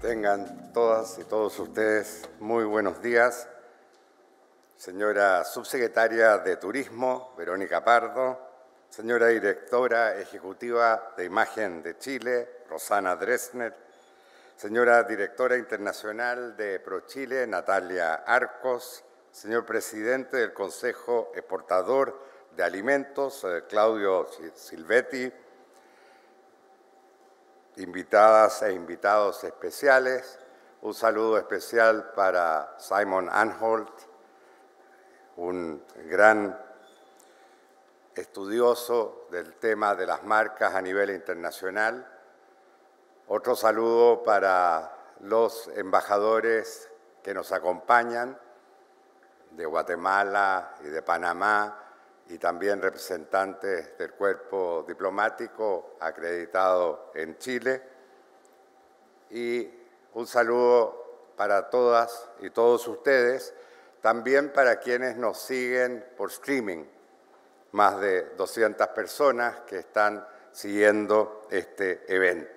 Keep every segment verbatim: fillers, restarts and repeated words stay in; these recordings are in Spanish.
Tengan todas y todos ustedes muy buenos días. Señora Subsecretaria de Turismo, Verónica Pardo, señora Directora Ejecutiva de Imagen de Chile, Rosana Dresner, señora Directora Internacional de ProChile, Natalia Arcos, señor Presidente del Consejo Exportador de Alimentos, Claudio Silvetti, invitadas e invitados especiales, un saludo especial para Simon Anholt, un gran estudioso del tema de las marcas a nivel internacional. Otro saludo para los embajadores que nos acompañan de Guatemala y de Panamá, y también representantes del cuerpo diplomático acreditado en Chile. Y un saludo para todas y todos ustedes, también para quienes nos siguen por streaming, más de doscientas personas que están siguiendo este evento.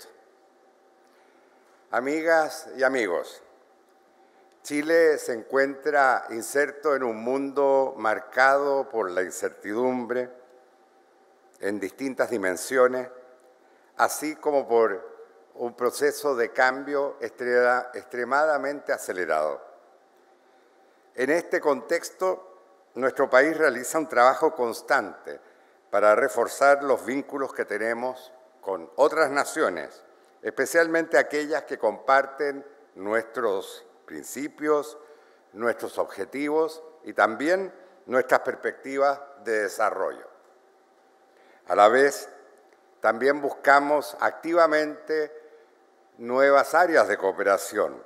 Amigas y amigos, Chile se encuentra inserto en un mundo marcado por la incertidumbre en distintas dimensiones, así como por un proceso de cambio extremadamente acelerado. En este contexto, nuestro país realiza un trabajo constante para reforzar los vínculos que tenemos con otras naciones, especialmente aquellas que comparten nuestros principios, nuestros objetivos y también nuestras perspectivas de desarrollo. A la vez, también buscamos activamente nuevas áreas de cooperación,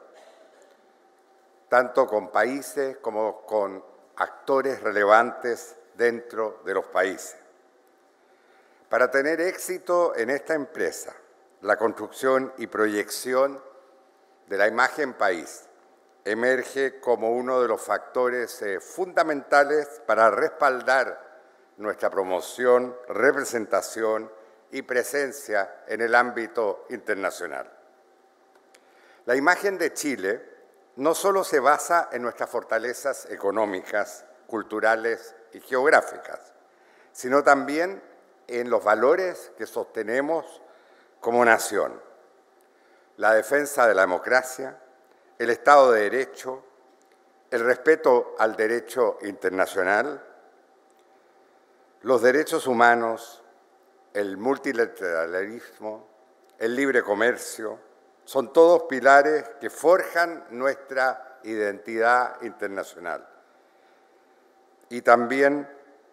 tanto con países como con actores relevantes dentro de los países. Para tener éxito en esta empresa, la construcción y proyección de la imagen país emerge como uno de los factores eh, fundamentales para respaldar nuestra promoción, representación y presencia en el ámbito internacional. La imagen de Chile no solo se basa en nuestras fortalezas económicas, culturales y geográficas, sino también en los valores que sostenemos como nación: la defensa de la democracia, el Estado de Derecho, el respeto al derecho internacional, los derechos humanos, el multilateralismo, el libre comercio, son todos pilares que forjan nuestra identidad internacional. Y también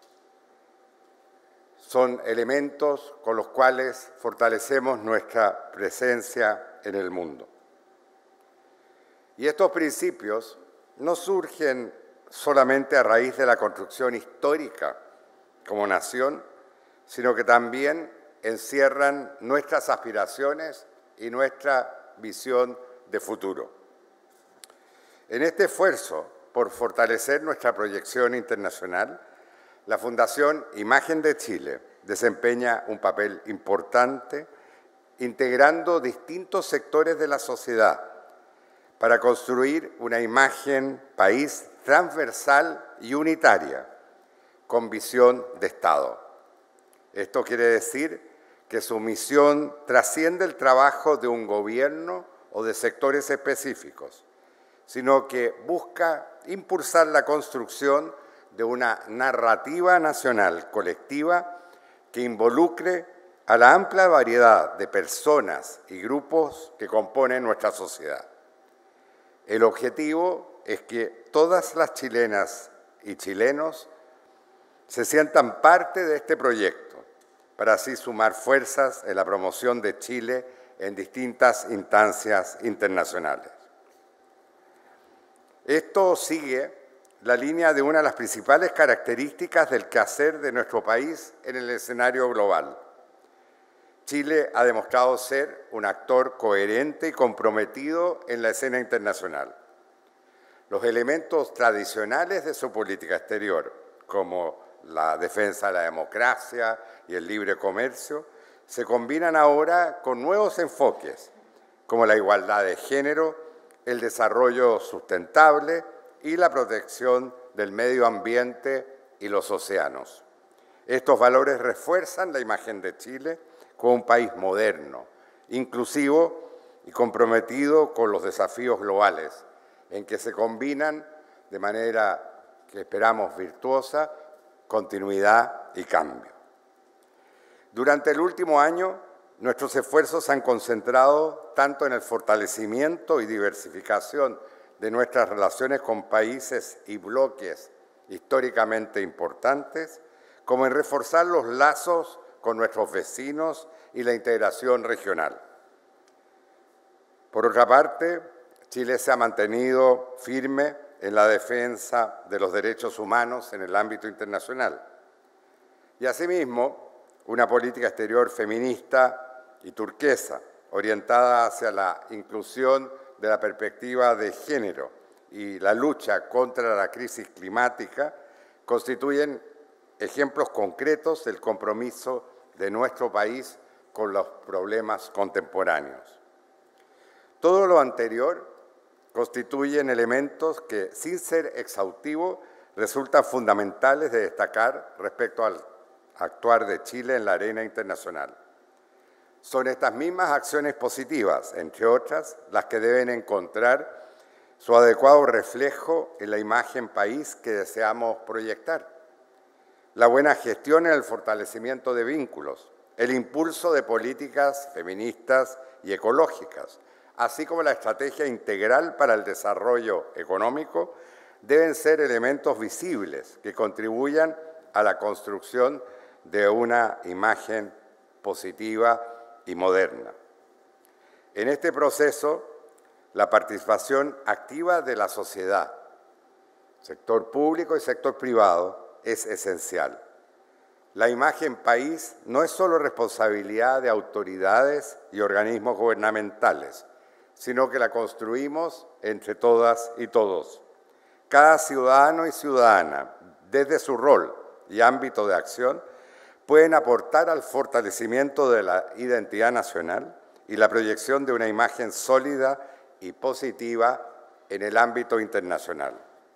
son elementos con los cuales fortalecemos nuestra presencia en el mundo. Y estos principios no surgen solamente a raíz de la construcción histórica como nación, sino que también encierran nuestras aspiraciones y nuestra visión de futuro. En este esfuerzo por fortalecer nuestra proyección internacional, la Fundación Imagen de Chile desempeña un papel importante integrando distintos sectores de la sociedad para construir una imagen país transversal y unitaria, con visión de Estado. Esto quiere decir que su misión trasciende el trabajo de un gobierno o de sectores específicos, sino que busca impulsar la construcción de una narrativa nacional colectiva que involucre a la amplia variedad de personas y grupos que componen nuestra sociedad. El objetivo es que todas las chilenas y chilenos se sientan parte de este proyecto, para así sumar fuerzas en la promoción de Chile en distintas instancias internacionales. Esto sigue la línea de una de las principales características del quehacer de nuestro país en el escenario global. Chile ha demostrado ser un actor coherente y comprometido en la escena internacional. Los elementos tradicionales de su política exterior, como la defensa de la democracia y el libre comercio, se combinan ahora con nuevos enfoques como la igualdad de género, el desarrollo sustentable y la protección del medio ambiente y los océanos. Estos valores refuerzan la imagen de Chile como un país moderno, inclusivo y comprometido con los desafíos globales, en que se combinan de manera que esperamos virtuosa continuidad y cambio. Durante el último año, nuestros esfuerzos se han concentrado tanto en el fortalecimiento y diversificación de nuestras relaciones con países y bloques históricamente importantes, como en reforzar los lazos con nuestros vecinos y la integración regional. Por otra parte, Chile se ha mantenido firme en la defensa de los derechos humanos en el ámbito internacional. Y asimismo, una política exterior feminista y turquesa, orientada hacia la inclusión de la perspectiva de género y la lucha contra la crisis climática, constituyen ejemplos concretos del compromiso de nuestro país con los problemas contemporáneos. Todo lo anterior constituyen elementos que, sin ser exhaustivos, resultan fundamentales de destacar respecto al actuar de Chile en la arena internacional. Son estas mismas acciones positivas, entre otras, las que deben encontrar su adecuado reflejo en la imagen país que deseamos proyectar. La buena gestión en el fortalecimiento de vínculos, el impulso de políticas feministas y ecológicas, así como la estrategia integral para el desarrollo económico, deben ser elementos visibles que contribuyan a la construcción de una imagen positiva y moderna. En este proceso, la participación activa de la sociedad, sector público y sector privado, es esencial. La imagen país no es solo responsabilidad de autoridades y organismos gubernamentales, sino que la construimos entre todas y todos. Cada ciudadano y ciudadana, desde su rol y ámbito de acción, pueden aportar al fortalecimiento de la identidad nacional y la proyección de una imagen sólida y positiva en el ámbito internacional.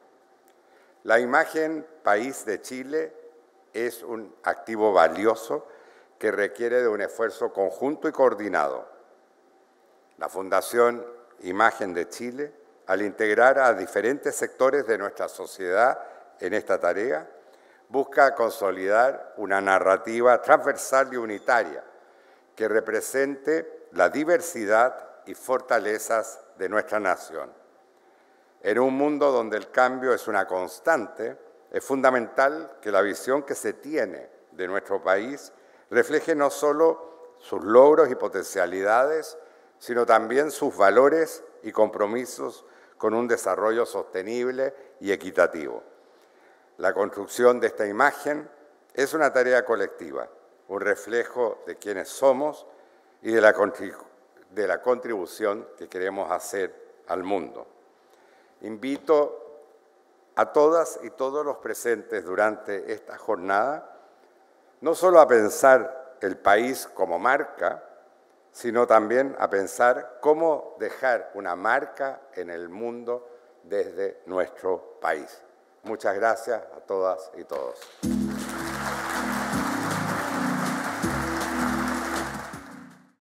La imagen país de Chile es un activo valioso que requiere de un esfuerzo conjunto y coordinado. La Fundación Imagen de Chile, al integrar a diferentes sectores de nuestra sociedad en esta tarea, busca consolidar una narrativa transversal y unitaria que represente la diversidad y fortalezas de nuestra nación. En un mundo donde el cambio es una constante, es fundamental que la visión que se tiene de nuestro país refleje no solo sus logros y potencialidades, sino también sus valores y compromisos con un desarrollo sostenible y equitativo. La construcción de esta imagen es una tarea colectiva, un reflejo de quienes somos y de la, de la contribución que queremos hacer al mundo. Invito a todas y todos los presentes durante esta jornada no solo a pensar el país como marca, sino también a pensar cómo dejar una marca en el mundo desde nuestro país. Muchas gracias a todas y todos.